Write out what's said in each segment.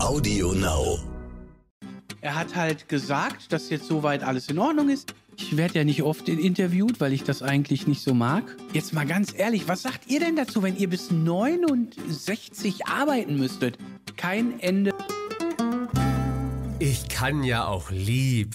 Audio Now. Er hat halt gesagt, dass jetzt soweit alles in Ordnung ist. Ich werde ja nicht oft interviewt, weil ich das eigentlich nicht so mag. Jetzt mal ganz ehrlich, was sagt ihr denn dazu, wenn ihr bis 69 arbeiten müsstet? Kein Ende. Ich kann ja auch lieb.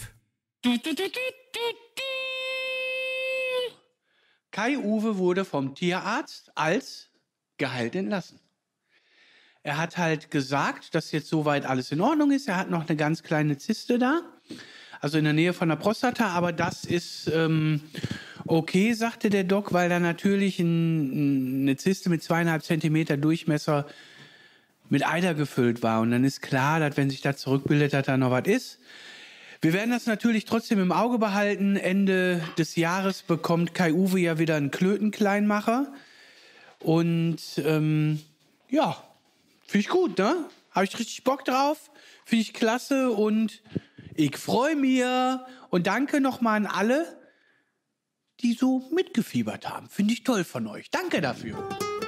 Kai-Uwe wurde vom Tierarzt als geheilt entlassen. Er hat halt gesagt, dass jetzt soweit alles in Ordnung ist. Er hat noch eine ganz kleine Zyste da, also in der Nähe von der Prostata, aber das ist okay, sagte der Doc, weil da natürlich eine Zyste mit 2,5 Zentimeter Durchmesser mit Eider gefüllt war. Und dann ist klar, dass wenn sich das zurückbildet, dass da noch was ist. Wir werden das natürlich trotzdem im Auge behalten. Ende des Jahres bekommt Kai-Uwe ja wieder einen Klötenkleinmacher. Und ja, finde ich gut, ne? Habe ich richtig Bock drauf. Finde ich klasse und ich freue mich. Und danke nochmal an alle, die so mitgefiebert haben. Finde ich toll von euch. Danke dafür.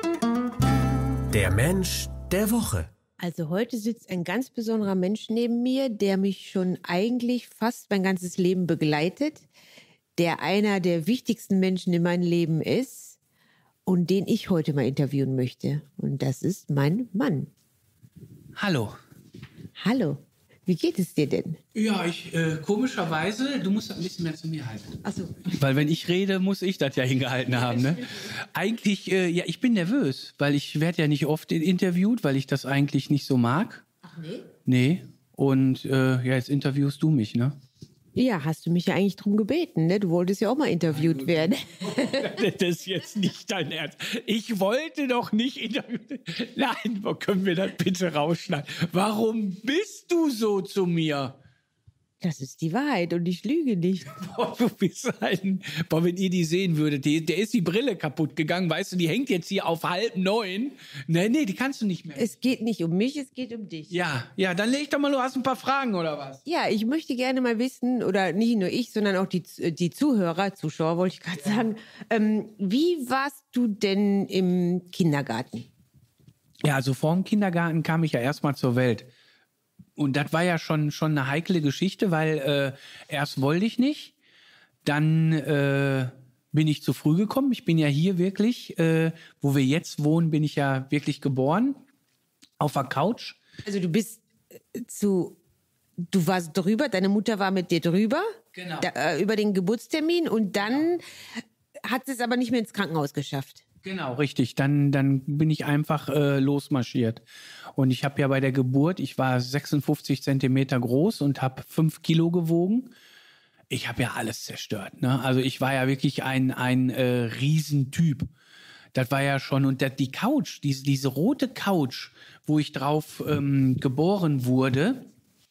Der Mensch der Woche. Also heute sitzt ein ganz besonderer Mensch neben mir, der mich schon eigentlich fast mein ganzes Leben begleitet, der einer der wichtigsten Menschen in meinem Leben ist und den ich heute mal interviewen möchte. Und das ist mein Mann. Hallo. Hallo, wie geht es dir denn? Ja, komischerweise, du musst ein bisschen mehr zu mir halten. Ach so. Weil wenn ich rede, muss ich das ja hingehalten haben, ne? Eigentlich, ja, ich bin nervös, weil ich werde ja nicht oft interviewt, weil ich das eigentlich nicht so mag. Ach nee? Nee. Und ja, jetzt interviewst du mich, ne? Ja, hast du mich ja eigentlich drum gebeten, ne? Du wolltest ja auch mal interviewt werden. Das ist jetzt nicht dein Ernst. Ich wollte doch nicht interviewt. Nein, wo können wir das bitte rausschneiden? Warum bist du so zu mir? Das ist die Wahrheit und ich lüge nicht. Boah, du bist boah, wenn ihr die sehen würdet, der ist die Brille kaputt gegangen, weißt du, die hängt jetzt hier auf 8:30. Nee, die kannst du nicht mehr. Es geht nicht um mich, es geht um dich. Ja, dann leg doch mal los, hast ein paar Fragen oder was? Ja, ich möchte gerne mal wissen, oder nicht nur ich, sondern auch die Zuschauer, wollte ich gerade sagen. Wie warst du denn im Kindergarten? Ja, also vor dem Kindergarten kam ich ja erstmal zur Welt. Und das war ja schon eine heikle Geschichte, weil erst wollte ich nicht, dann bin ich zu früh gekommen. Ich bin ja hier wirklich, wo wir jetzt wohnen, bin ich ja wirklich geboren, auf der Couch. Also du warst drüber, deine Mutter war mit dir drüber, Genau. Über den Geburtstermin und dann hat es aber nicht mehr ins Krankenhaus geschafft. Genau, richtig. Dann bin ich einfach losmarschiert. Und ich habe ja bei der Geburt, ich war 56 Zentimeter groß und habe 5 Kilo gewogen. Ich habe ja alles zerstört, ne? Also ich war ja wirklich ein Riesentyp. Das war ja schon, und die Couch, diese rote Couch, wo ich drauf geboren wurde,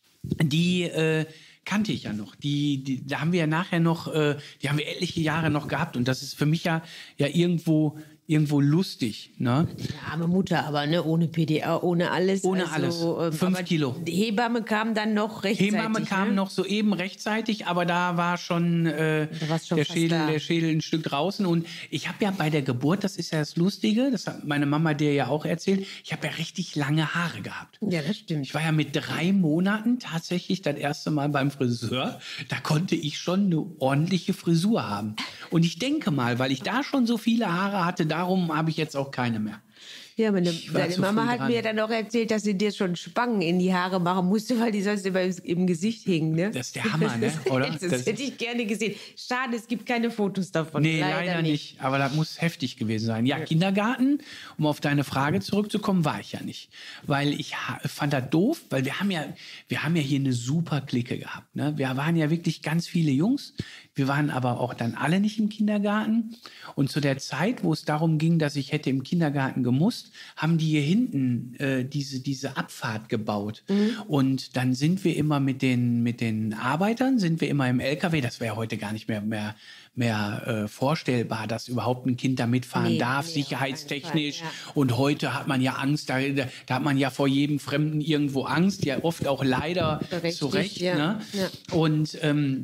die kannte ich ja noch. Da haben wir ja nachher noch, die haben wir etliche Jahre noch gehabt. Und das ist für mich ja irgendwo lustig, ne? Ja, arme Mutter, aber ne, ohne PDA, ohne alles. Ohne alles. 5 Kilo. Die Hebamme kam dann noch rechtzeitig. Hebamme kam noch soeben rechtzeitig, aber da war schon, der Schädel ein Stück draußen. Und ich habe ja bei der Geburt, das ist ja das Lustige, das hat meine Mama dir ja auch erzählt, ich habe ja richtig lange Haare gehabt. Ja, das stimmt. Ich war ja mit 3 Monaten tatsächlich das erste Mal beim Friseur. Da konnte ich schon eine ordentliche Frisur haben. Und ich denke mal, weil ich da schon so viele Haare hatte, darum habe ich jetzt auch keine mehr. Ja, deine Mama hat mir dann auch erzählt, dass sie dir schon Spangen in die Haare machen musste, weil die sonst immer im Gesicht hingen, ne? Das ist der Hammer, ne? Oder? Das hätte ich gerne gesehen. Schade, es gibt keine Fotos davon. Nee, leider nicht. Aber das muss heftig gewesen sein. Ja, Kindergarten, um auf deine Frage zurückzukommen, war ich ja nicht. Weil ich fand das doof, weil wir haben ja hier eine super Clique gehabt, ne? Wir waren ja wirklich ganz viele Jungs. Wir waren aber auch dann alle nicht im Kindergarten. Und zu der Zeit, wo es darum ging, dass ich hätte im Kindergarten gemusst, haben die hier hinten diese Abfahrt gebaut. Mhm. Und dann sind wir immer mit den Arbeitern, sind wir immer im LKW. Das wäre heute gar nicht mehr vorstellbar, dass überhaupt ein Kind da mitfahren darf, sicherheitstechnisch. Ja. Und heute hat man ja Angst, da hat man ja vor jedem Fremden irgendwo Angst, ja oft auch leider zu Recht. Ja. Ne? Ja. Und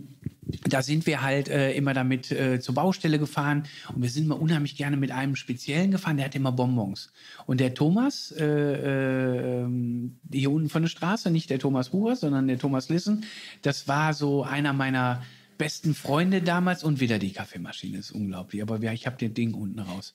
da sind wir halt immer damit zur Baustelle gefahren und wir sind immer unheimlich gerne mit einem Speziellen gefahren, der hat immer Bonbons. Und der Thomas, hier unten von der Straße, nicht der Thomas Huber, sondern der Thomas Lissen. Das war so einer meiner besten Freunde damals und wieder die Kaffeemaschine, ist unglaublich. Aber ich habe den Ding unten raus.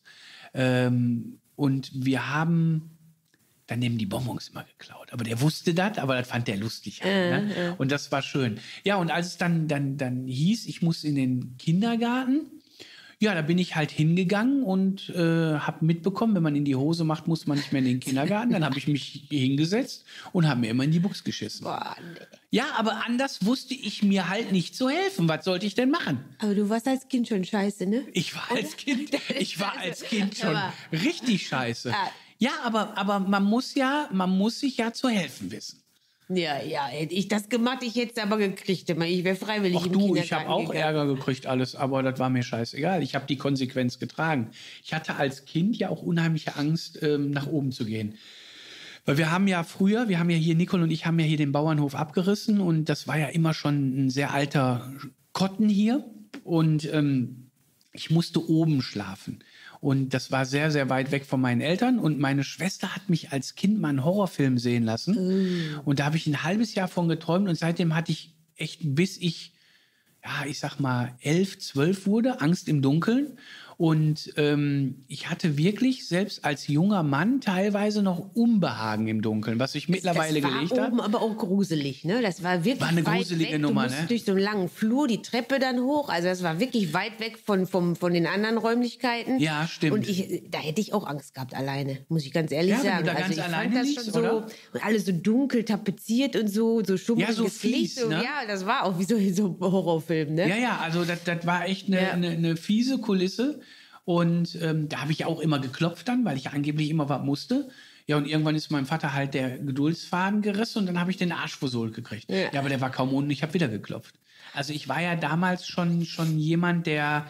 Und wir haben dann eben die Bonbons immer geklaut. Aber der wusste das, aber das fand der lustig. Halt, ne? Und das war schön. Ja, und als es dann hieß, ich muss in den Kindergarten, ja, da bin ich halt hingegangen und habe mitbekommen, wenn man in die Hose macht, muss man nicht mehr in den Kindergarten. Dann habe ich mich hingesetzt und habe mir immer in die Buchs geschissen. Boah, nee. Ja, aber anders wusste ich mir halt nicht zu helfen. Was sollte ich denn machen? Aber du warst als Kind schon scheiße, ne? Ich war als Kind schon Aber- richtig scheiße. Ja, aber man muss sich ja zu helfen wissen. Ja, hätte ich das gemacht, ich hätte es aber gekriegt. Ich wäre freiwillig Ach im du, Kindergarten ich habe auch gegangen. Ärger gekriegt, alles, aber das war mir scheißegal. Ich habe die Konsequenz getragen. Ich hatte als Kind ja auch unheimliche Angst, nach oben zu gehen. Weil wir haben ja hier, Nicole und ich haben ja hier den Bauernhof abgerissen und das war ja immer schon ein sehr alter Kotten hier und ich musste oben schlafen. Und das war sehr, sehr weit weg von meinen Eltern. Und meine Schwester hat mich als Kind mal einen Horrorfilm sehen lassen. Und da habe ich ein halbes Jahr von geträumt. Und seitdem hatte ich echt, bis ich, ja, ich sag mal, 11, 12 wurde, Angst im Dunkeln. Und ich hatte wirklich, selbst als junger Mann, teilweise noch Unbehagen im Dunkeln, was sich mittlerweile gelegt Das war hat. oben aber auch gruselig, ne? Das war wirklich War eine weit gruselige weg. Nummer, Du musst ne? durch so einen langen Flur die Treppe dann hoch. Also das war wirklich weit weg von den anderen Räumlichkeiten. Ja, stimmt. Und da hätte ich auch Angst gehabt alleine, muss ich ganz ehrlich Ja, wenn sagen. du da Also ganz ich alleine fand das liegst, schon so oder? und alles so dunkel tapeziert und so schummriges Ja, so fies, Licht. So, ne? Ja, das war auch wie so ein Horrorfilm, ne? Ja, also das war echt eine fiese Kulisse. Und da habe ich auch immer geklopft dann, weil ich angeblich immer was musste. Ja, und irgendwann ist meinem Vater halt der Geduldsfaden gerissen und dann habe ich den Arsch versohlt gekriegt. Ja, aber der war kaum unten, ich habe wieder geklopft. Also ich war ja damals schon jemand, der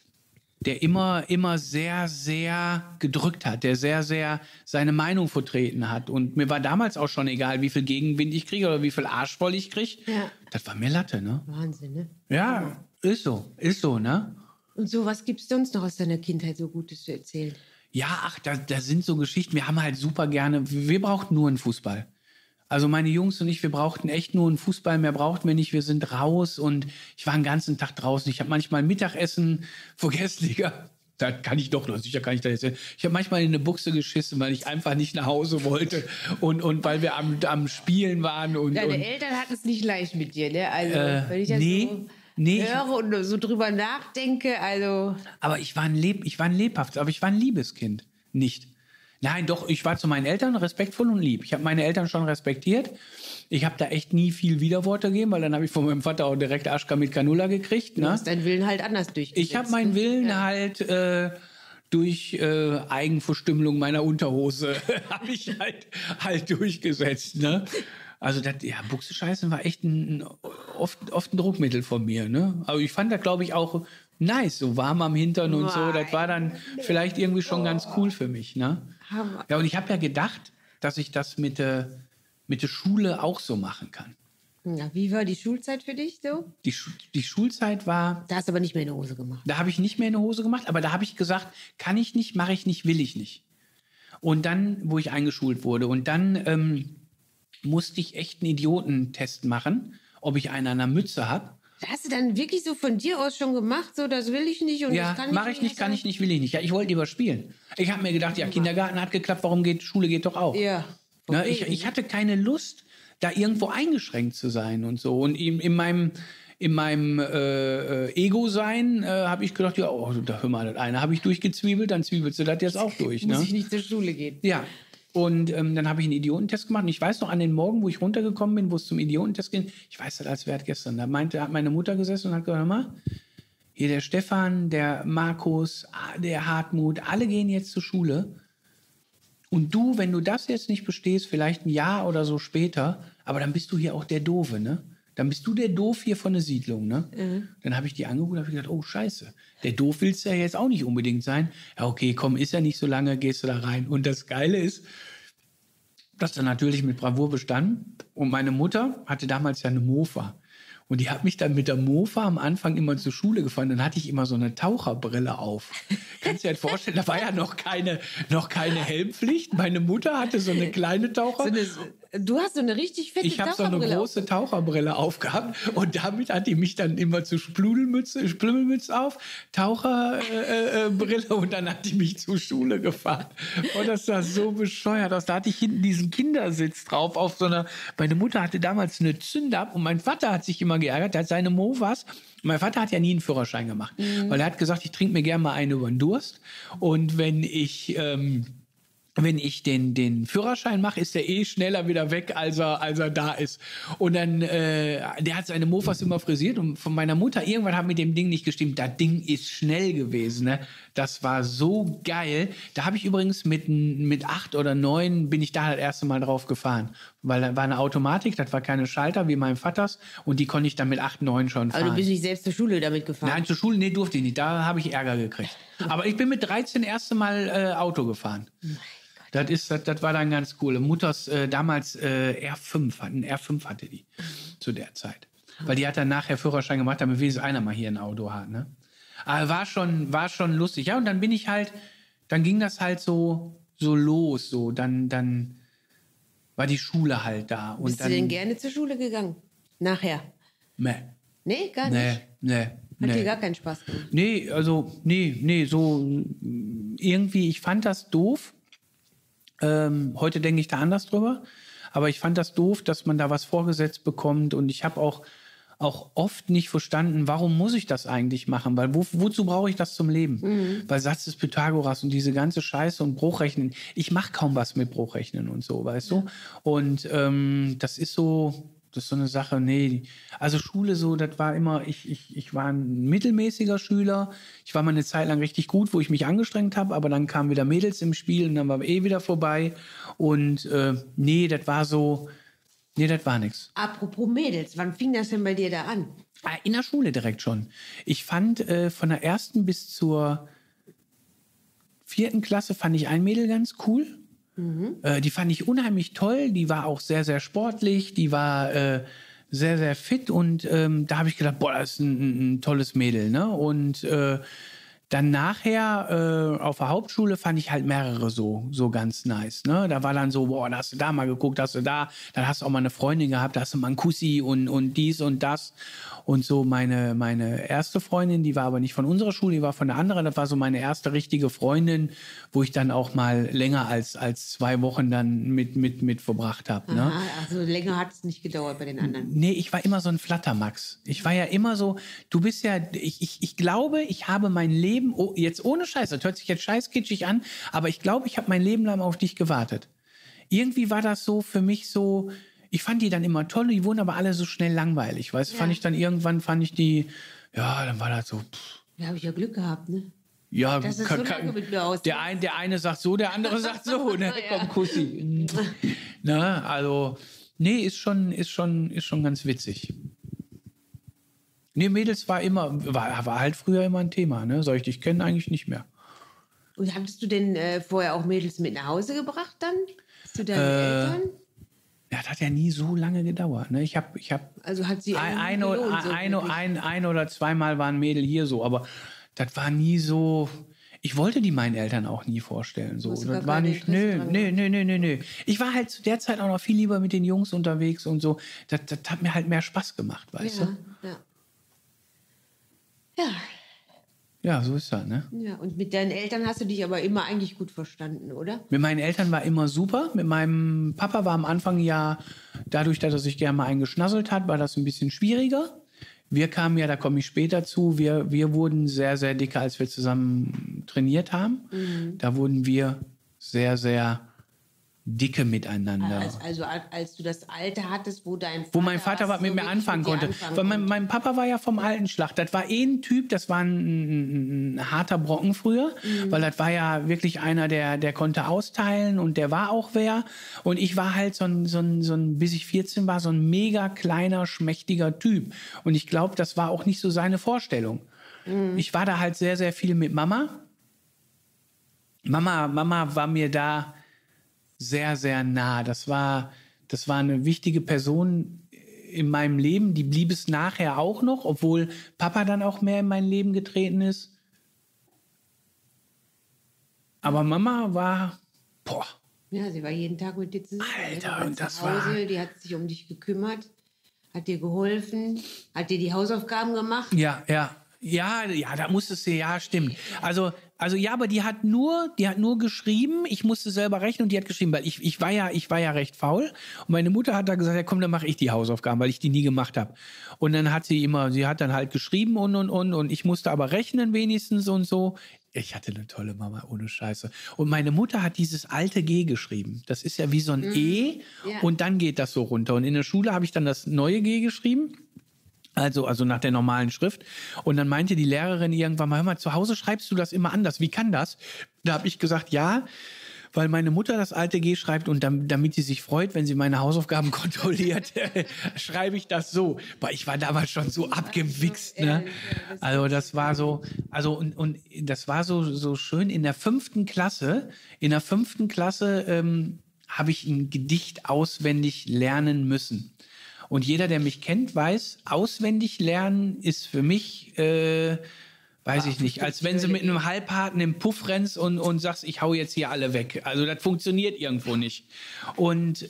immer sehr, sehr gedrückt hat, der sehr, sehr seine Meinung vertreten hat. Und mir war damals auch schon egal, wie viel Gegenwind ich kriege oder wie viel Arsch voll ich kriege. Ja. Das war mir Latte, ne? Wahnsinn, ne? Ja, ist so, ne? Und so, was gibt's sonst noch aus deiner Kindheit so Gutes zu erzählen? Ja, da sind so Geschichten. Wir haben halt super gerne, wir brauchten nur einen Fußball. Also meine Jungs und ich, wir brauchten echt nur einen Fußball, mehr brauchten wir nicht. Wir sind raus und ich war den ganzen Tag draußen. Ich habe manchmal Mittagessen vergessen, Digga. Da kann ich doch, sicher kann ich das jetzt. Ich habe manchmal in eine Buchse geschissen, weil ich einfach nicht nach Hause wollte und weil wir am Spielen waren. Deine Eltern hatten es nicht leicht mit dir, ne? Also, wenn ich das nee, höre und so drüber nachdenke, also... Aber ich war ein lebhaft, aber ich war ein liebes Kind. Nicht. Nein, doch, ich war zu meinen Eltern respektvoll und lieb. Ich habe meine Eltern schon respektiert. Ich habe da echt nie viel Widerworte gegeben, weil dann habe ich von meinem Vater auch direkt Aschka mit Canulla gekriegt. Du Ne? hast deinen Willen halt anders durchgesetzt. Ich habe meinen Willen halt durch Eigenverstümmelung meiner Unterhose habe ich halt durchgesetzt. Ne? Also Buchse-Scheißen war echt oft ein Druckmittel von mir. Ne? Aber ich fand das, glaube ich, auch nice, so warm am Hintern und so. Das war dann vielleicht irgendwie schon ganz cool für mich. Ne? Hammer. Ja, und ich habe ja gedacht, dass ich das mit der Schule auch so machen kann. Ja, wie war die Schulzeit für dich so? Die Schulzeit war, Da hast du aber nicht mehr in die Hose gemacht. da habe ich nicht mehr in die Hose gemacht, aber da habe ich gesagt, kann ich nicht, mache ich nicht, will ich nicht. Und dann, wo ich eingeschult wurde, und dann musste ich echt einen Idiotentest machen, ob ich einen an der Mütze habe. Hast du dann wirklich so von dir aus schon gemacht, so das will ich nicht und Ja, das kann mache ich nicht, kann ich nicht, will ich nicht. Ja, ich wollte lieber spielen. Ich habe mir gedacht, ja, Kindergarten hat geklappt, Schule geht doch auch. Ja. Ne, Okay. ich hatte keine Lust, da irgendwo eingeschränkt zu sein und so. Und in meinem Ego-Sein habe ich gedacht, ja, da hör mal, das eine habe ich durchgezwiebelt, dann zwiebelst du das jetzt auch durch. Muss Ne? ich nicht zur Schule gehen. Ja. Und dann habe ich einen Idiotentest gemacht. Und ich weiß noch, an den Morgen, wo ich runtergekommen bin, wo es zum Idiotentest ging, ich weiß das als wert gestern, da hat meine Mutter gesessen und hat gesagt, hör mal, hier der Stefan, der Markus, der Hartmut, alle gehen jetzt zur Schule. Und du, wenn du das jetzt nicht bestehst, vielleicht ein Jahr oder so später, aber dann bist du hier auch der Doofe, ne? Dann bist du der Doof hier von der Siedlung, ne? Mhm. Dann habe ich die angeguckt und habe gedacht, oh Scheiße, der Doof willst du ja jetzt auch nicht unbedingt sein. Ja, okay, komm, ist ja nicht so lange, gehst du da rein. Und das Geile ist, das dann natürlich mit Bravour bestanden. Und meine Mutter hatte damals ja eine Mofa. Und die hat mich dann mit der Mofa am Anfang immer zur Schule gefahren. Dann hatte ich immer so eine Taucherbrille auf. Kannst du dir das vorstellen? Da war ja noch keine Helmpflicht. Meine Mutter hatte so eine kleine Du hast so eine richtig fette Ich habe so eine Taucherbrille große Taucherbrille aufgehabt und damit hat die mich dann immer zu Spludelmütze auf, Taucherbrille und dann hat die mich zur Schule gefahren. Und das sah so bescheuert aus. Da hatte ich hinten diesen Kindersitz drauf auf so einer, meine Mutter hatte damals eine Zündab und mein Vater hat sich immer geärgert, der hat seine Movas. Mein Vater hat ja nie einen Führerschein gemacht, weil er hat gesagt, ich trinke mir gerne mal einen über den Durst und wenn ich den Führerschein mache, ist der schneller wieder weg, als er da ist. Und dann, der hat seine Mofas immer frisiert und von meiner Mutter, irgendwann hat mit dem Ding nicht gestimmt. Das Ding ist schnell gewesen, ne? Das war so geil. Da habe ich übrigens mit 8 oder 9 bin ich da das erste Mal drauf gefahren. Weil da war eine Automatik, das war keine Schalter wie mein Vaters und die konnte ich dann mit 8, 9 schon fahren. Aber du bist nicht selbst zur Schule damit gefahren? Nein, zur Schule, nee, durfte ich nicht. Da habe ich Ärger gekriegt. Aber ich bin mit 13 erste Mal Auto gefahren. Das war dann ganz cool. Mutters damals einen R5 hatte die zu der Zeit. Weil die hat dann nachher Führerschein gemacht, damit wenigstens einer mal hier ein Auto hat. Ne? Aber war schon lustig. Ja, und dann dann ging das halt so los. So. Dann war die Schule halt da. Und Bist du denn gerne zur Schule gegangen? Nachher? Nee. Nee, gar nicht? Nee. Hat dir gar keinen Spaß gemacht? Nee, so irgendwie, ich fand das doof. Heute denke ich da anders drüber. Aber ich fand das doof, dass man da was vorgesetzt bekommt. Und ich habe auch oft nicht verstanden, warum muss ich das eigentlich machen? Weil wozu brauche ich das zum Leben? Weil Satz des Pythagoras und diese ganze Scheiße und Bruchrechnen. Ich mache kaum was mit Bruchrechnen und so, weißt du? Und das ist so eine Sache, nee. Also Schule so, das war immer, ich war ein mittelmäßiger Schüler. Ich war mal eine Zeit lang richtig gut, wo ich mich angestrengt habe, aber dann kamen wieder Mädels im Spiel und dann war wieder vorbei. Und das war nichts. Apropos Mädels, wann fing das denn bei dir da an? In der Schule direkt schon. Ich fand von der 1. bis zur 4. Klasse fand ich ein Mädel ganz cool. Die fand ich unheimlich toll. Die war auch sehr, sehr sportlich. Die war sehr, sehr fit. Und da habe ich gedacht, boah, das ist ein tolles Mädel. Ne? Und dann nachher auf der Hauptschule fand ich halt mehrere so ganz nice. Ne? Da war dann so, boah, da hast du da mal geguckt, hast du da, dann hast du auch mal eine Freundin gehabt, da hast du mal einen Kussi und dies und das. Und so meine erste Freundin, die war aber nicht von unserer Schule, die war von der anderen. Das war so meine erste richtige Freundin, wo ich dann auch mal länger als 2 Wochen dann mit verbracht habe. Ne? Also länger hat es nicht gedauert bei den anderen. Nee, ich war immer so ein Flattermax. Ich war ja immer so, du bist ja, ich glaube, ich habe mein Leben, jetzt ohne Scheiß, das hört sich jetzt scheißkitschig an, aber ich glaube, ich habe mein Leben lang auf dich gewartet. Irgendwie war das so für mich so, ich fand die dann immer toll, die wurden aber alle so schnell langweilig, weißt du, irgendwann fand ich die, ja, dann war das so, Da habe ich ja Glück gehabt, ne? Ja, das ist so lange mit mir aus. Der eine sagt so, der andere sagt so, ne? Ja. Komm, Kussi. Ne, also, nee, ist schon ganz witzig. Nee, Mädels war halt früher immer ein Thema, ne? Soll ich dich kennen? Eigentlich nicht mehr. Und hattest du denn vorher auch Mädels mit nach Hause gebracht dann? Zu deinen Eltern? Ja, das hat ja nie so lange gedauert. Ne? Ich hab also hat sie ein oder zweimal waren Mädel hier so, aber das war nie so. Ich wollte die meinen Eltern auch nie vorstellen. So. Das war nicht. Nö. Ich war halt zu der Zeit auch noch viel lieber mit den Jungs unterwegs und so. Das hat mir halt mehr Spaß gemacht, weißt du? Ja. Ja, so ist das, ne? Ja, und mit deinen Eltern hast du dich aber immer eigentlich gut verstanden, oder? Mit meinen Eltern war immer super. Mit meinem Papa war am Anfang ja, dadurch, dass er sich gerne mal eingeschnasselt hat, war das ein bisschen schwieriger. Wir kamen ja, da komme ich später zu, wir wurden sehr, sehr dicke, als wir zusammen trainiert haben. Da wurden wir sehr, sehr dicke miteinander. Also als du das Alter hattest, wo mein Vater mit mir anfangen konnte. Weil mein Papa war ja vom alten Schlag. Das war ein Typ, das war ein harter Brocken früher, weil das war ja wirklich einer, der konnte austeilen und der war auch wer. Und ich war halt so ein, bis ich 14 war, so ein mega kleiner, schmächtiger Typ. Und ich glaube, das war auch nicht so seine Vorstellung. Ich war da halt sehr, sehr viel mit Mama. Mama war mir da sehr, sehr nah. Das war eine wichtige Person in meinem Leben. Die blieb es nachher auch noch, obwohl Papa dann auch mehr in mein Leben getreten ist. Aber Mama war, Ja, sie war jeden Tag mit dir zusammen. Alter, und das zu Hause, war... die hat sich um dich gekümmert, hat dir geholfen, hat dir die Hausaufgaben gemacht. Ja, da musstest du, ja, stimmt. Also ja, aber die hat nur geschrieben, ich musste selber rechnen und die hat geschrieben, weil ich war ja recht faul und meine Mutter hat da gesagt, ja komm, dann mache ich die Hausaufgaben, weil ich die nie gemacht habe. Und dann hat sie hat dann halt geschrieben und ich musste aber rechnen wenigstens und so. Ich hatte eine tolle Mama, ohne Scheiße. Und meine Mutter hat dieses alte G geschrieben. Das ist ja wie so ein E und dann geht das so runter. Und in der Schule habe ich dann das neue G geschrieben. Also nach der normalen Schrift. Und dann meinte die Lehrerin irgendwann mal, hör mal, zu Hause schreibst du das immer anders. Wie kann das? Da habe ich gesagt, ja, weil meine Mutter das alte G schreibt und damit sie sich freut, wenn sie meine Hausaufgaben kontrolliert, schreibe ich das so. Weil ich war damals schon so abgewichst, ne? Also das war so, und das war so schön in der 5. Klasse. In der 5. Klasse habe ich ein Gedicht auswendig lernen müssen. Und jeder, der mich kennt, weiß, auswendig lernen ist für mich, weiß ich nicht, als wenn du mit einem Halbharten im Puff rennst und sagst, ich hau jetzt hier alle weg. Also das funktioniert irgendwo nicht. Und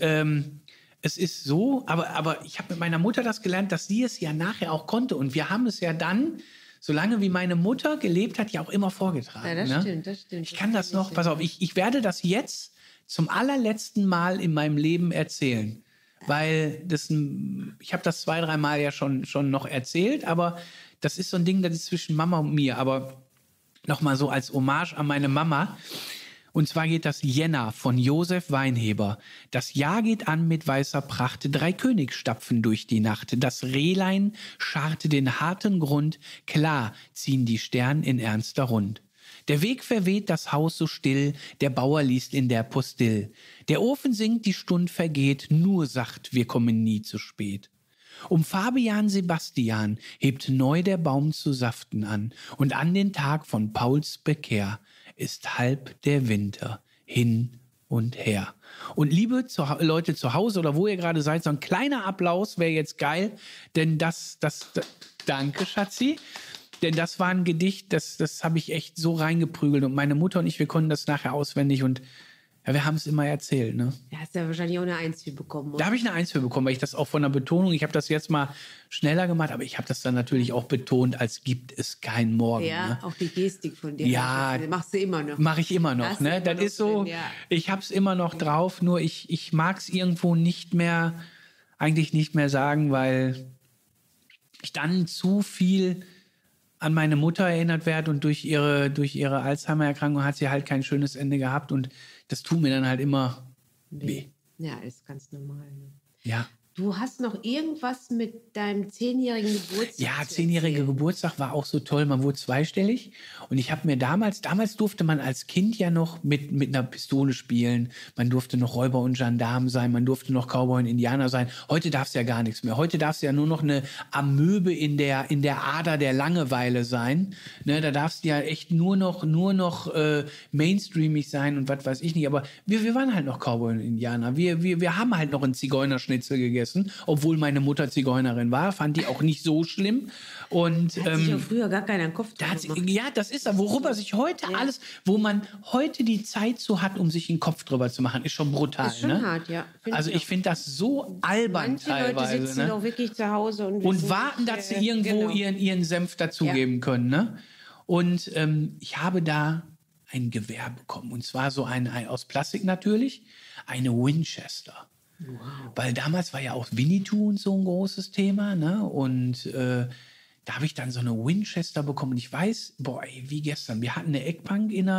es ist so, aber ich habe mit meiner Mutter das gelernt, dass sie es ja nachher auch konnte. Und wir haben es ja dann, solange wie meine Mutter gelebt hat, ja auch immer vorgetragen. Ja, das stimmt, das stimmt. Ich kann das noch, pass auf, ich werde das jetzt zum allerletzten Mal in meinem Leben erzählen. Weil ich habe das 2-3 Mal ja schon noch erzählt, aber das ist so ein Ding, das ist zwischen Mama und mir. Aber nochmal so als Hommage an meine Mama. Und zwar geht das Jänner von Josef Weinheber. Das Jahr geht an mit weißer Pracht, 3 König stapfen durch die Nacht. Das Rehlein scharrte den harten Grund, klar ziehen die Stern in ernster Rund. Der Weg verweht, das Haus so still, der Bauer liest in der Postill. Der Ofen singt, die Stund vergeht, nur sacht, wir kommen nie zu spät. Um Fabian Sebastian hebt neu der Baum zu saften an, und an den Tag von Pauls Bekehr ist halb der Winter hin und her. Und liebe Leute zu Hause oder wo ihr gerade seid, so ein kleiner Applaus wäre jetzt geil, denn danke, Schatzi. Denn das war ein Gedicht, das habe ich echt so reingeprügelt. Und meine Mutter und ich, wir konnten das nachher auswendig. Und ja, wir haben es immer erzählt. Ne? Da hast du ja wahrscheinlich auch eine 1 für bekommen. Oder? Da habe ich eine 1 für bekommen, weil ich das auch von der Betonung, ich habe das jetzt mal schneller gemacht, aber ich habe das dann natürlich auch betont, als gibt es kein Morgen. Ja, ne? Auch die Gestik von dir. Ja. Machst du immer noch. Mache ich immer noch. Ne? Das ist so, ich habe es immer noch drauf, nur ich mag es irgendwo eigentlich nicht mehr sagen, weil ich dann zu viel an meine Mutter erinnert werde und durch ihre Alzheimer-Erkrankung hat sie halt kein schönes Ende gehabt und das tut mir dann halt immer weh. Ja, ist ganz normal. Ne? Ja. Du hast noch irgendwas mit deinem 10-jährigen Geburtstag. Ja, 10-jähriger Geburtstag war auch so toll. Man wurde zweistellig. Und ich habe mir damals durfte man als Kind ja noch mit einer Pistole spielen. Man durfte noch Räuber und Gendarm sein. Man durfte noch Cowboy und Indianer sein. Heute darfst du ja gar nichts mehr. Heute darfst du ja nur noch eine Amöbe in der Ader der Langeweile sein. Ne, da darfst du ja echt nur noch mainstreamig sein und was weiß ich nicht. Aber wir waren halt noch Cowboy und Indianer. Wir haben halt noch einen Zigeunerschnitzel gegessen. Obwohl meine Mutter Zigeunerin war, fand die auch nicht so schlimm. Und hat sich auch früher gar keiner im Kopf gemacht. Ja, das ist da, worüber sich heute alles, wo man heute die Zeit so hat, um sich einen Kopf drüber zu machen, ist schon brutal. Ist schon hart, ja. Also ich finde das so albern Manche teilweise. Leute sitzen auch wirklich zu Hause und warten, dass sie irgendwo ihren Senf dazugeben können. Ne? Und ich habe da ein Gewehr bekommen. Und zwar so ein aus Plastik natürlich, eine Winchester. Wow. Weil damals war ja auch Winnetou und so ein großes Thema, ne? Und da habe ich dann so eine Winchester bekommen. Und ich weiß, wie gestern, wir hatten eine Eckbank in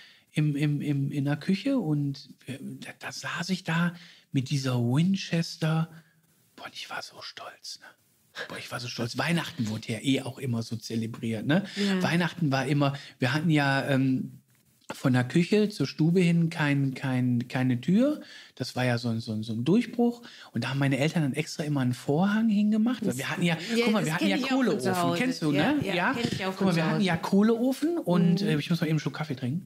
der Küche und da saß ich da mit dieser Winchester. Und ich war so stolz, ne? Ich war so stolz. Weihnachten wurde ja auch immer so zelebriert, ne? Ja. Weihnachten war immer, wir hatten ja von der Küche zur Stube hin keine Tür. Das war ja so ein Durchbruch. Und da haben meine Eltern dann extra immer einen Vorhang hingemacht. Weil wir hatten ja, guck mal, wir hatten ja Kohleofen. Kennst du, ne? Ja, kenn ich auch. Guck mal, wir hatten ja Kohleofen und ich muss mal eben einen Schluck Kaffee trinken.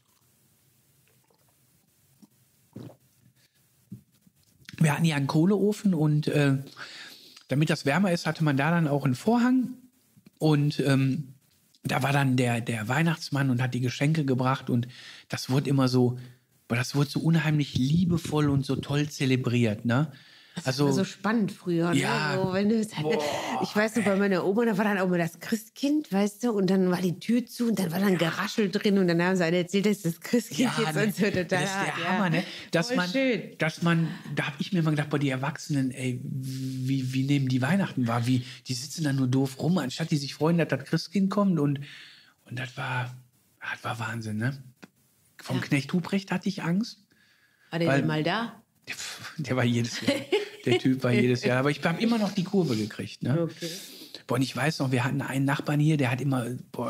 Wir hatten ja einen Kohleofen und damit das wärmer ist, hatte man da dann auch einen Vorhang. Und da war dann der Weihnachtsmann und hat die Geschenke gebracht und das wurde immer so boah, das wurde so unheimlich liebevoll und so toll zelebriert, ne? Das war so spannend früher. Ja. Ne? So, wenn du, ich weiß noch, bei meiner Oma, da war dann auch mal das Christkind, weißt du, und dann war die Tür zu und dann war dann Geraschel drin und dann haben sie alle erzählt, dass das Christkind jetzt ne, und so total das ist der hart, Hammer, ne? Voll schön. Da habe ich mir mal gedacht, boah, die Erwachsenen, ey, wie nehmen die Weihnachten wahr? Die sitzen da nur doof rum, anstatt die sich freuen, dass das Christkind kommt und das war Wahnsinn, ne? Vom Knecht Ruprecht hatte ich Angst. War der denn mal da? Der war jedes Jahr. Der Typ war jedes Jahr. Aber ich habe immer noch die Kurve gekriegt. Ne? Okay. Boah, und ich weiß noch, wir hatten einen Nachbarn hier, der hat immer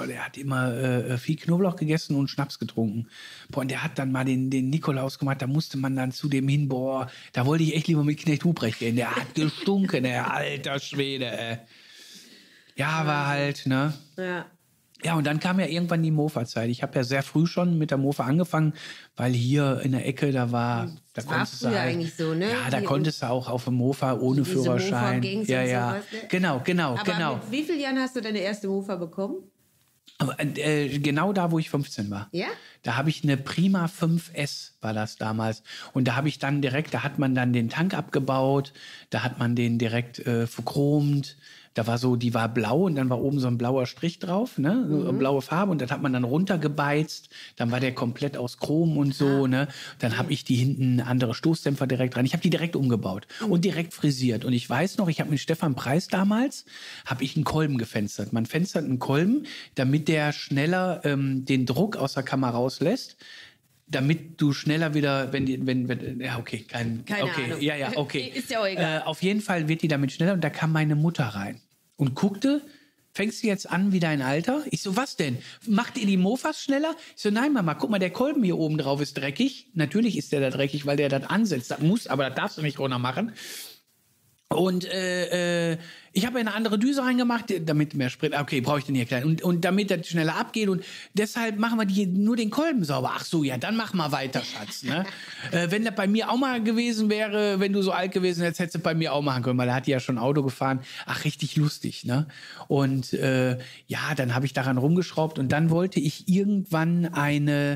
viel Knoblauch gegessen und Schnaps getrunken. Boah, und der hat dann mal den Nikolaus gemacht, da musste man dann zu dem hin, boah, da wollte ich echt lieber mit Knecht Ruprecht gehen. Der hat gestunken, der alter Schwede, ey. Ja, war halt, ne? Ja. Ja, und dann kam ja irgendwann die Mofa-Zeit. Ich habe ja sehr früh schon mit der Mofa angefangen, weil hier in der Ecke, da konntest du früher halt, eigentlich so, ne? Ja, da Hier konntest du auch auf dem Mofa ohne diese Führerschein. Mofa-Gangs Ja, und ja. sowas, ne? Genau. Aber mit wie vielen Jahren hast du deine erste Mofa bekommen? Aber, genau da, wo ich 15 war. Ja? Da habe ich eine Prima 5S, war das damals. Und da habe ich dann direkt, da hat man dann den Tank abgebaut, da hat man den direkt verchromt. Die war blau und dann war oben so ein blauer Strich drauf, ne? So blaue Farbe und das hat man dann runtergebeizt. Dann war der komplett aus Chrom und so, ne? Dann habe ich die hinten andere Stoßdämpfer direkt rein. Ich habe die direkt umgebaut und direkt frisiert. Und ich weiß noch, ich habe mit Stefan Preis damals, habe ich einen Kolben gefenstert. Man fenstert einen Kolben, damit der schneller den Druck aus der Kammer rauslässt. Damit du schneller wieder, ja, okay, keine Ahnung. Ja, okay. Ist ja auch egal. Auf jeden Fall wird die damit schneller und da kam meine Mutter rein und guckte, fängst du jetzt an wie dein Alter? Ich so, was denn? Macht ihr die Mofas schneller? Ich so, nein, Mama, guck mal, der Kolben hier oben drauf ist dreckig. Natürlich ist der da dreckig, weil der das ansetzt. Das muss, aber das darfst du nicht runter machen. Und ich habe eine andere Düse reingemacht, damit mehr Sprit. Okay, brauche ich den hier klein. Und damit das schneller abgeht. Und deshalb machen wir nur den Kolben sauber. Ach so, ja, dann mach mal weiter, Schatz. Ne? Wenn das bei mir auch mal gewesen wäre, wenn du so alt gewesen wärst, hättest du bei mir auch machen können, weil er hat ja schon Auto gefahren. Ach, richtig lustig. Ne? Und ja, dann habe ich daran rumgeschraubt. Und dann wollte ich irgendwann eine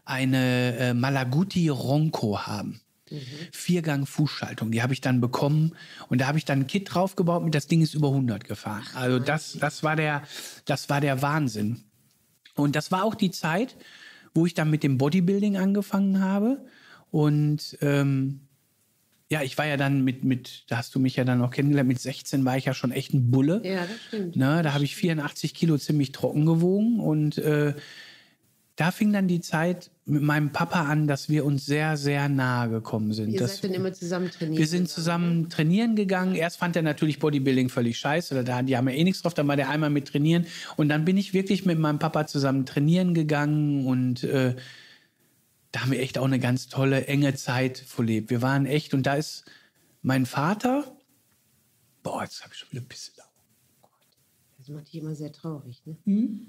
Malaguti Ronco haben. 4-Gang-Fußschaltung, die habe ich dann bekommen und da habe ich dann ein Kit draufgebaut und das Ding ist über 100 gefahren. Also das war der Wahnsinn. Und das war auch die Zeit, wo ich dann mit dem Bodybuilding angefangen habe und ja, ich war ja dann da hast du mich ja dann noch kennengelernt, mit 16 war ich ja schon echt ein Bulle. Ja, das stimmt. Ne, da habe ich 84 Kilo ziemlich trocken gewogen und da fing dann die Zeit mit meinem Papa an, dass wir uns sehr, sehr nahe gekommen sind. Ihr seid dann immer zusammen trainiert. Wir sind zusammen trainieren gegangen. Erst fand er natürlich Bodybuilding völlig scheiße. Die haben ja eh nichts drauf. Dann war der einmal mit trainieren. Und dann bin ich wirklich mit meinem Papa zusammen trainieren gegangen. Und da haben wir echt auch eine ganz tolle, enge Zeit verlebt. Wir waren echt, und da ist mein Vater, boah, jetzt habe ich schon wieder Pisse da. Das macht dich immer sehr traurig, ne?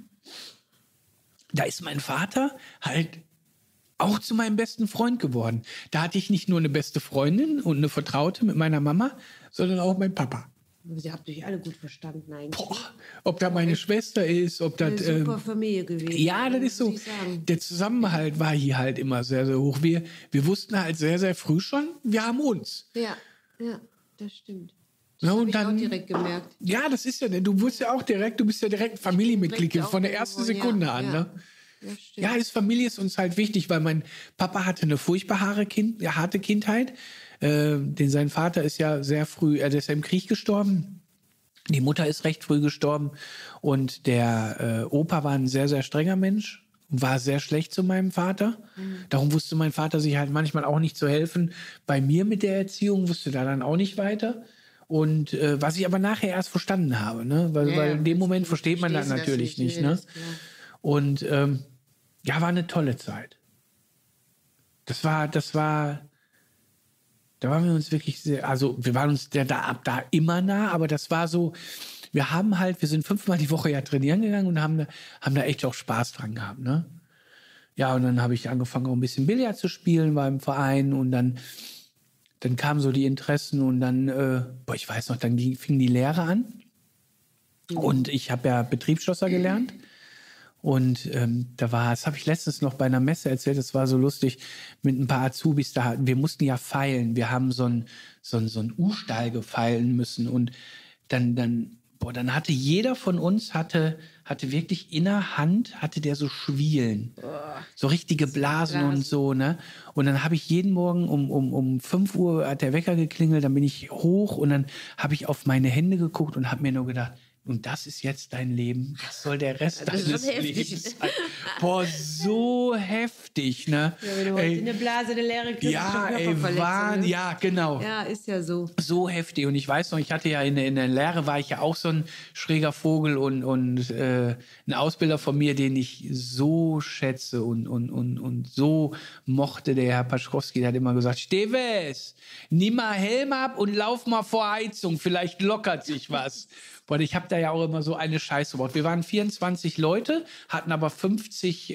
Da ist mein Vater halt auch zu meinem besten Freund geworden. Da hatte ich nicht nur eine beste Freundin und eine Vertraute mit meiner Mama, sondern auch mein Papa. Ihr habt euch alle gut verstanden eigentlich. Boah, ob da meine Schwester ist, ob das... Eine super Familie gewesen. Ja, das ist so. muss ich sagen. Der Zusammenhalt war hier halt immer sehr, sehr hoch. Wir wussten halt sehr, sehr früh schon, wir haben uns. Ja, das stimmt. Ja, Das und habe ich dann- auch direkt gemerkt. Ja, das ist ja, du bist ja auch direkt, Familienmitglied Direkt von der auch ersten geworden, Sekunde ja, an. ja. Ne? Das stimmt. Ja, Familie ist uns halt wichtig, weil mein Papa hatte eine furchtbar harte Kindheit. Sein Vater ist ja sehr früh, der ist ja im Krieg gestorben. Die Mutter ist recht früh gestorben. Und der Opa war ein sehr, sehr strenger Mensch. War sehr schlecht zu meinem Vater. Darum wusste mein Vater sich halt manchmal auch nicht zu helfen. Bei mir mit der Erziehung wusste da dann auch nicht weiter. Und was ich aber nachher erst verstanden habe, ne? Weil in dem Moment versteht man das verstehst natürlich nicht. nee, Ne? das ist klar. Und ja, war eine tolle Zeit. Da waren wir uns wirklich sehr, also wir waren uns ab da immer nah, aber das war so, wir sind 5-mal die Woche ja trainieren gegangen und haben da echt auch Spaß dran gehabt, ne? Ja, und dann habe ich angefangen, auch ein bisschen Billard zu spielen beim Verein und dann kamen so die Interessen und dann, ich weiß noch, fing die Lehre an und ich habe ja Betriebsschlosser gelernt. Und das habe ich letztens noch bei einer Messe erzählt, das war so lustig, mit ein paar Azubis da. Wir mussten ja feilen. Wir haben so ein U-Stahl gefeilen müssen. Und dann hatte jeder von uns hatte wirklich in der Hand, hatte der so Schwielen. So richtige Blasen und so, ne? Und dann habe ich jeden Morgen um 5 Uhr hat der Wecker geklingelt, dann bin ich hoch und dann habe ich auf meine Hände geguckt und habe mir nur gedacht, und das ist jetzt dein Leben. Das soll der Rest deines Lebens sein. Boah, so heftig, ne? Ja, wenn du heute eine Blase, eine Leere kriegst, ja, ist schon Körperverletzung, ne? ja, genau. Ja, ist ja so. So heftig. Und ich weiß noch, ich hatte ja in der Lehre, war ich ja auch so ein schräger Vogel und ein Ausbilder von mir, den ich so schätze und so mochte, der Herr Paschkowski, der hat immer gesagt, Steves, nimm mal Helm ab und lauf mal vor Heizung, vielleicht lockert sich was. Boah, ich habe da ja auch immer so eine Scheiße gebaut. Wir waren 24 Leute, hatten aber 50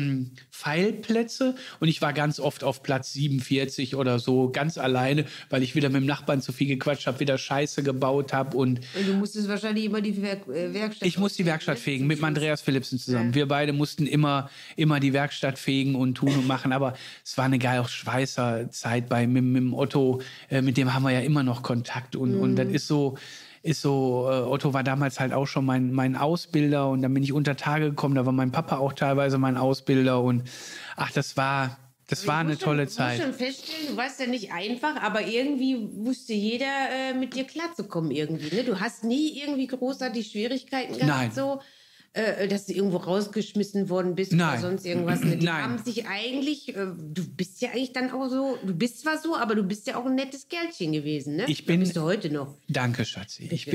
Pfeilplätze und ich war ganz oft auf Platz 47 oder so, ganz alleine, weil ich wieder mit dem Nachbarn zu viel gequatscht habe, wieder Scheiße gebaut habe. Und du musstest wahrscheinlich immer die Werkstatt... Ich musste die Werkstatt fegen, mit dem Andreas Philipsen zusammen. Ja. Wir beide mussten immer die Werkstatt fegen und tun und machen, aber es war eine geile Schweißerzeit mit dem Otto, mit dem haben wir ja immer noch Kontakt und das ist so, Otto war damals halt auch schon mein Ausbilder und dann bin ich unter Tage gekommen, da war mein Papa auch teilweise mein Ausbilder und das war eine tolle Zeit. Ich muss schon feststellen, du warst ja nicht einfach, aber irgendwie wusste jeder mit dir klarzukommen irgendwie. Ne? Du hast nie irgendwie großartig Schwierigkeiten gehabt. Nein. So. Dass du irgendwo rausgeschmissen worden bist oder sonst irgendwas. Die haben sich eigentlich, du bist ja eigentlich dann auch so, du bist zwar so, aber du bist ja auch ein nettes Kerlchen gewesen, ne? Bist du heute noch. Danke, Schatzi. Ich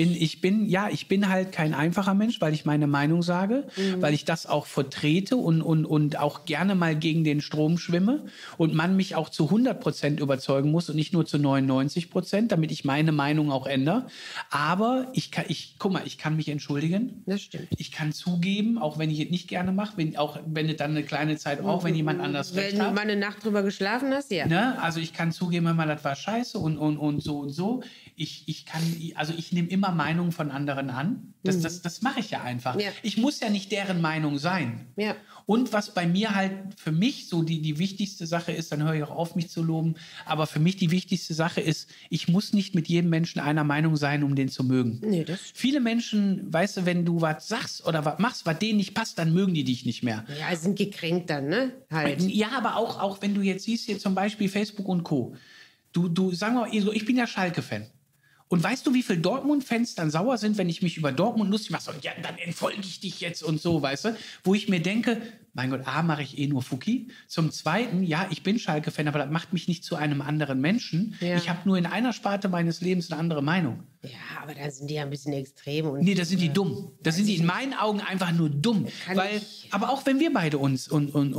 bin halt kein einfacher Mensch, weil ich meine Meinung sage, weil ich das auch vertrete und auch gerne mal gegen den Strom schwimme und man mich auch zu 100% überzeugen muss und nicht nur zu 99%, damit ich meine Meinung auch ändere. Aber guck mal, ich kann mich entschuldigen. Das stimmt. Ich kann zugeben, auch wenn ich es nicht gerne mache, wenn es dann eine kleine Zeit braucht, wenn jemand anders recht hat. Wenn du mal eine Nacht drüber geschlafen hast, ja. Ne? Also ich kann zugeben, wenn man das war scheiße und so und so. Ich nehme immer Meinungen von anderen an. Das mache ich ja einfach. Ja. Ich muss ja nicht deren Meinung sein. Ja. Und was bei mir halt für mich so die wichtigste Sache ist, dann höre ich auch auf, mich zu loben, aber für mich die wichtigste Sache ist, ich muss nicht mit jedem Menschen einer Meinung sein, um den zu mögen. Nee, Viele Menschen, weißt du, wenn du was sagst oder was machst, was denen nicht passt, dann mögen die dich nicht mehr. Ja, sind gekränkt dann, ne? Halt. Ja, aber auch wenn du jetzt siehst, hier zum Beispiel Facebook und Co. Du sagen wir mal, ich bin ja Schalke-Fan. Und weißt du, wie viele Dortmund-Fans dann sauer sind, wenn ich mich über Dortmund lustig mache? Ja, dann entfolge ich dich jetzt und so, weißt du? Wo ich mir denke, mein Gott, A, mache ich nur Fuki. Zum Zweiten, ja, ich bin Schalke-Fan, aber das macht mich nicht zu einem anderen Menschen. Ja. Ich habe nur in einer Sparte meines Lebens eine andere Meinung. Ja, aber da sind die ja ein bisschen extrem. Nee, da sind die dumm. Da sind die in meinen Augen einfach nur dumm. Aber auch wenn wir beide uns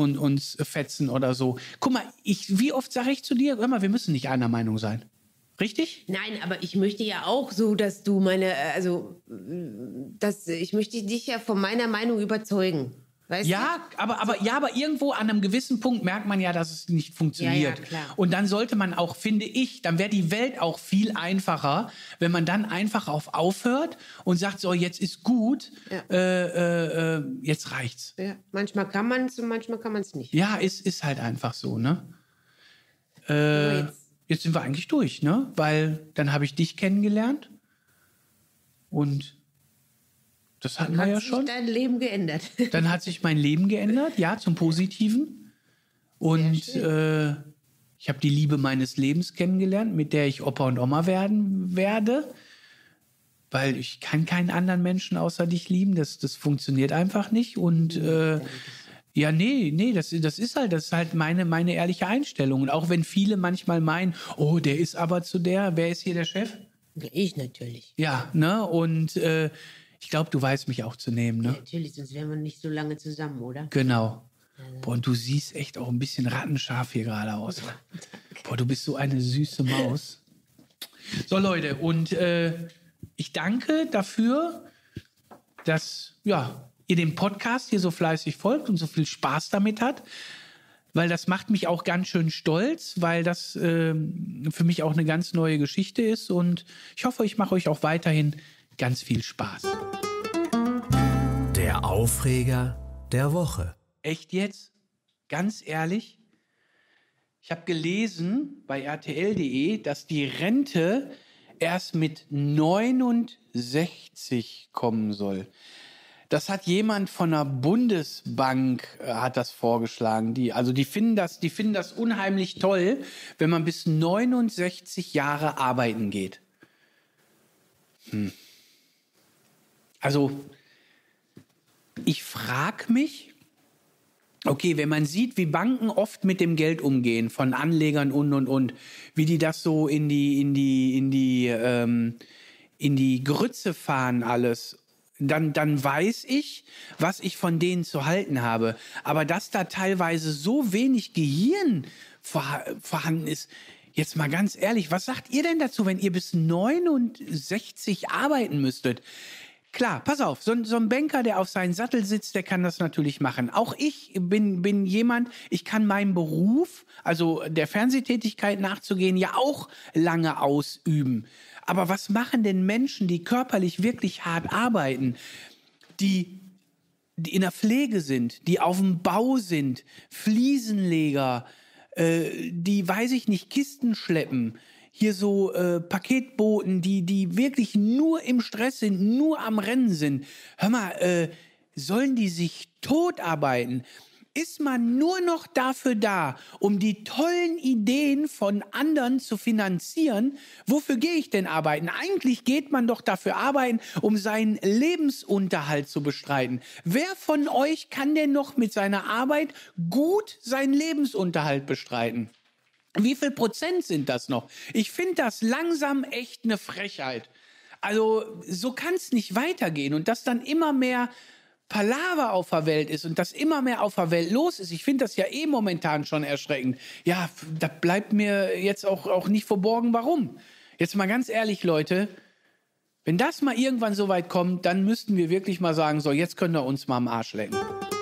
fetzen oder so. Guck mal, wie oft sage ich zu dir, hör mal, wir müssen nicht einer Meinung sein. Richtig? Nein, aber ich möchte ja auch so, dass du ich möchte dich ja von meiner Meinung überzeugen. Weißt du? Aber irgendwo an einem gewissen Punkt merkt man ja, dass es nicht funktioniert. Ja, klar. Und dann sollte man auch, finde ich, dann wäre die Welt auch viel einfacher, wenn man dann einfach aufhört und sagt, so, jetzt ist gut, jetzt reicht's. Ja, manchmal kann man es und manchmal kann man es nicht. Ja, ist halt einfach so, ne? Jetzt sind wir eigentlich durch, ne? Weil dann habe ich dich kennengelernt und das hatten wir ja schon. Dann hat sich dein Leben geändert. Dann hat sich mein Leben geändert, ja, zum Positiven. Und ich habe die Liebe meines Lebens kennengelernt, mit der ich Opa und Oma werden werde. Weil ich kann keinen anderen Menschen außer dich lieben. Das funktioniert einfach nicht. Und ja, nee, das ist halt meine ehrliche Einstellung. Und auch wenn viele manchmal meinen, oh, der ist aber wer ist hier der Chef? Ich natürlich. Ja, ne? Und ich glaube, du weißt mich auch zu nehmen, ne? Ja, natürlich, sonst wären wir nicht so lange zusammen, oder? Genau. Boah, und du siehst echt auch ein bisschen rattenscharf hier gerade aus. Boah, du bist so eine süße Maus. So, Leute, und ich danke dafür, dass ihr dem Podcast hier so fleißig folgt und so viel Spaß damit hat, weil das macht mich auch ganz schön stolz, weil das für mich auch eine ganz neue Geschichte ist und ich hoffe, ich mache euch auch weiterhin ganz viel Spaß. Der Aufreger der Woche. Echt jetzt? Ganz ehrlich? Ich habe gelesen bei rtl.de, dass die Rente erst mit 69 kommen soll. Das hat jemand von der Bundesbank hat das vorgeschlagen. Die finden das unheimlich toll, wenn man bis 69 Jahre arbeiten geht. Also ich frage mich, okay, wenn man sieht, wie Banken oft mit dem Geld umgehen, von Anlegern und, wie die das so in die Grütze fahren alles, dann weiß ich, was ich von denen zu halten habe. Aber dass da teilweise so wenig Gehirn vorhanden ist, jetzt mal ganz ehrlich, was sagt ihr denn dazu, wenn ihr bis 69 arbeiten müsstet? Klar, pass auf, so ein Banker, der auf seinem Sattel sitzt, der kann das natürlich machen. Auch ich bin jemand, ich kann meinen Beruf, also der Fernsehtätigkeit nachzugehen, ja auch lange ausüben. Aber was machen denn Menschen, die körperlich wirklich hart arbeiten, die in der Pflege sind, die auf dem Bau sind, Fliesenleger, die, weiß ich nicht, Kisten schleppen, hier so Paketboten, die wirklich nur im Stress sind, nur am Rennen sind. Hör mal, sollen die sich totarbeiten? Ist man nur noch dafür da, um die tollen Ideen von anderen zu finanzieren? Wofür gehe ich denn arbeiten? Eigentlich geht man doch dafür arbeiten, um seinen Lebensunterhalt zu bestreiten. Wer von euch kann denn noch mit seiner Arbeit gut seinen Lebensunterhalt bestreiten? Wie viel Prozent sind das noch? Ich finde das langsam echt eine Frechheit. Also so kann es nicht weitergehen und dass dann immer mehr Palaver auf der Welt ist und dass immer mehr auf der Welt los ist. Ich finde das ja momentan schon erschreckend. Ja, da bleibt mir jetzt auch nicht verborgen, warum. Jetzt mal ganz ehrlich, Leute, wenn das mal irgendwann so weit kommt, dann müssten wir wirklich mal sagen, so, jetzt könnt ihr uns mal am Arsch lecken.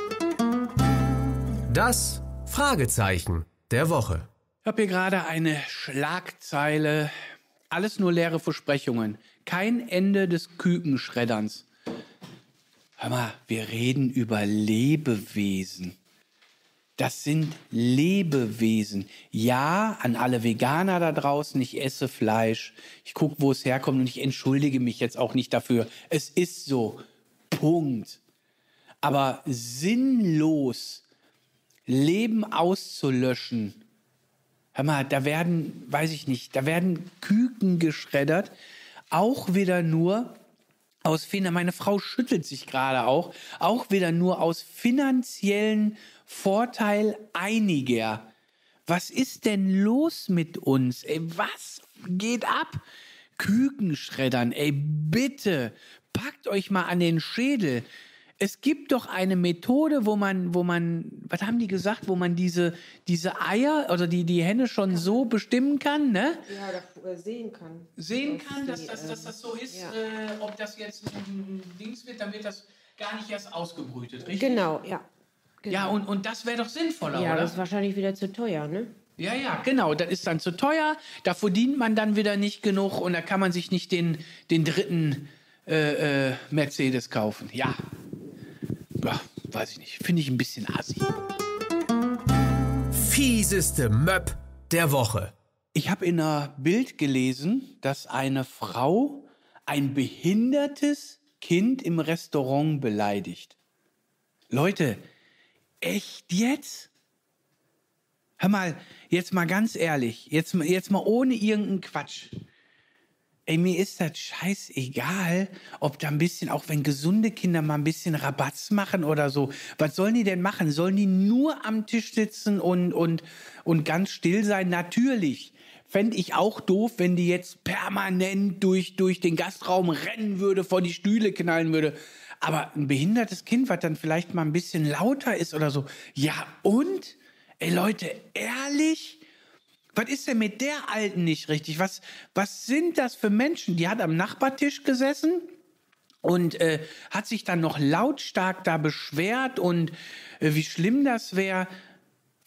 Das Fragezeichen der Woche. Ich habe hier gerade eine Schlagzeile. Alles nur leere Versprechungen. Kein Ende des Kükenschredderns. Hör mal, wir reden über Lebewesen. Das sind Lebewesen. Ja, an alle Veganer da draußen, ich esse Fleisch. Ich gucke, wo es herkommt und ich entschuldige mich jetzt auch nicht dafür. Es ist so. Punkt. Aber sinnlos Leben auszulöschen. Hör mal, da werden, weiß ich nicht, da werden Küken geschreddert. Auch wieder nur meine Frau schüttelt sich gerade auch wieder nur aus finanziellen Vorteil einiger. Was ist denn los mit uns? Ey, was geht ab? Kükenschreddern, ey, bitte, packt euch mal an den Schädel. Es gibt doch eine Methode, wo man, was haben die gesagt, wo man diese Eier oder die Henne schon so bestimmen kann, ne? Ja, oder sehen kann. Sehen kann, dass das so ist, ja. Ob das jetzt ein Dings wird, dann wird das gar nicht erst ausgebrütet, richtig? Genau, ja. Genau. Ja, und das wäre doch sinnvoller, ja, oder? Das ist wahrscheinlich wieder zu teuer, ne? Ja, genau, das ist dann zu teuer, da verdient man dann wieder nicht genug und da kann man sich nicht den dritten Mercedes kaufen, ja. Ja, weiß ich nicht. Finde ich ein bisschen assi. Fieseste Möb der Woche. Ich habe in einer Bild gelesen, dass eine Frau ein behindertes Kind im Restaurant beleidigt. Leute, echt jetzt? Hör mal, jetzt mal ganz ehrlich, jetzt mal ohne irgendeinen Quatsch. Ey, mir ist das scheißegal, ob da ein bisschen, auch wenn gesunde Kinder mal ein bisschen Rabatz machen oder so. Was sollen die denn machen? Sollen die nur am Tisch sitzen und ganz still sein? Natürlich. Fände ich auch doof, wenn die jetzt permanent durch den Gastraum rennen würde, vor die Stühle knallen würde. Aber ein behindertes Kind, was dann vielleicht mal ein bisschen lauter ist oder so. Ja, und? Ey, Leute, ehrlich? Was ist denn mit der Alten nicht richtig? Was sind das für Menschen? Die hat am Nachbartisch gesessen und hat sich dann noch lautstark da beschwert und wie schlimm das wäre.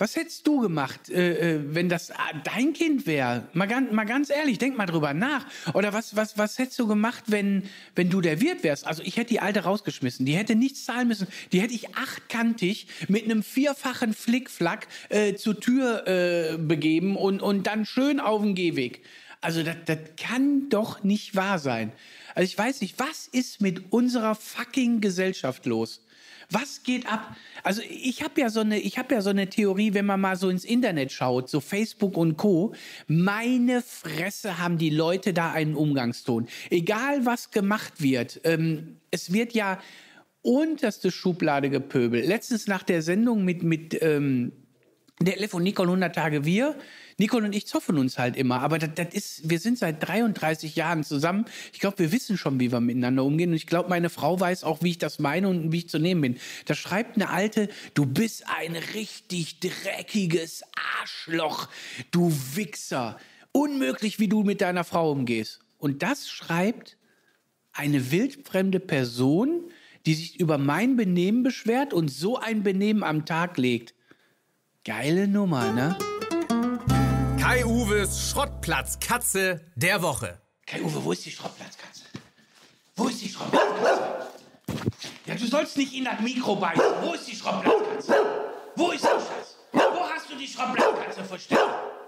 Was hättest du gemacht, wenn das dein Kind wäre? Mal ganz ehrlich, denk mal drüber nach. Oder was hättest du gemacht, wenn du der Wirt wärst? Also ich hätte die Alte rausgeschmissen. Die hätte nichts zahlen müssen. Die hätte ich 8-kantig mit einem 4-fachen Flickflack zur Tür begeben und dann schön auf den Gehweg. Also das kann doch nicht wahr sein. Also ich weiß nicht, was ist mit unserer fucking Gesellschaft los? Was geht ab? Also ich habe ja so eine Theorie, wenn man mal so ins Internet schaut, so Facebook und Co. Meine Fresse, haben die Leute da einen Umgangston. Egal was gemacht wird, es wird ja unterste Schublade gepöbelt. Letztens nach der Sendung mit der Lev und Nicole 100 Tage wir. Nicole und ich zoffen uns halt immer, aber wir sind seit 33 Jahren zusammen. Ich glaube, wir wissen schon, wie wir miteinander umgehen. Und ich glaube, meine Frau weiß auch, wie ich das meine und wie ich zu nehmen bin. Da schreibt eine Alte, du bist ein richtig dreckiges Arschloch, du Wichser. Unmöglich, wie du mit deiner Frau umgehst. Und das schreibt eine wildfremde Person, die sich über mein Benehmen beschwert und so ein Benehmen am Tag legt. Geile Nummer, ne? Kai-Uwes Schrottplatzkatze der Woche. Kai-Uwe, wo ist die Schrottplatzkatze? Wo ist die Schrottplatzkatze? Ja, du sollst nicht in das Mikro beißen. Wo ist die Schrottplatzkatze? Wo ist das Schatz? Wo hast du die Schrottplatzkatze versteckt?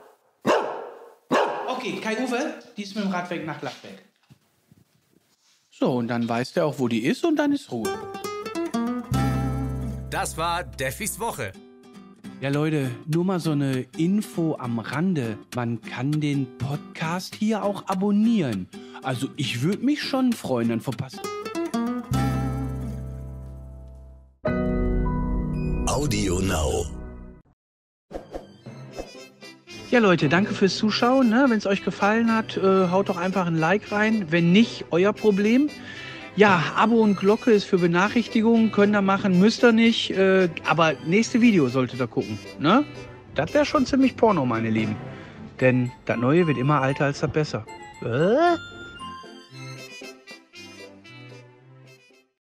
Okay, Kai-Uwe, die ist mit dem Radweg nach Lachbeck. So, und dann weiß der auch, wo die ist und dann ist Ruhe. Das war Deffis Woche. Ja, Leute, nur mal so eine Info am Rande. Man kann den Podcast hier auch abonnieren. Also ich würde mich schon freuen, dann verpasst. Audio Now. Ja, Leute, danke fürs Zuschauen. Ne? Wenn es euch gefallen hat, haut doch einfach ein Like rein. Wenn nicht, euer Problem. Ja, Abo und Glocke ist für Benachrichtigungen. Könnt ihr machen, müsst ihr nicht. Aber nächste Video solltet ihr gucken. Ne? Das wäre schon ziemlich Porno, meine Lieben. Denn das Neue wird immer alter als das Besser.